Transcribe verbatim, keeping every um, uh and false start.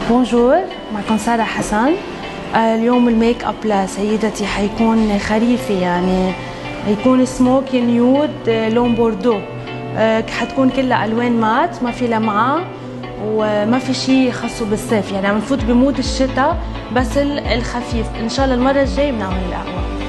بونجور، معكم سارة حسن. اليوم الميك اب لسيدتي حيكون خريفي، يعني حيكون سموكي نيود لون بوردو. حتكون كلها الوان مات، ما في لمعه وما في شيء خاصه بالصيف، يعني عم نفوت بمود الشتاء بس الخفيف. ان شاء الله المره الجايه بنعمل القهوه.